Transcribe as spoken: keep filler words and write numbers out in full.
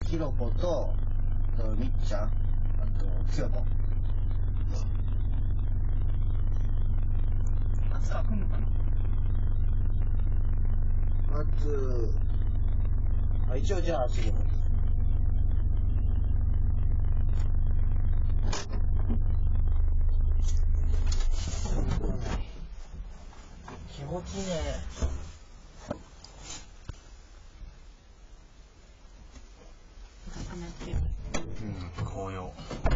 ひろこと、とみっちゃん、あとつよこ。 松川来んのかな。 松、あ、一応じゃあ次の。気持ちいいね。 うん、紅葉。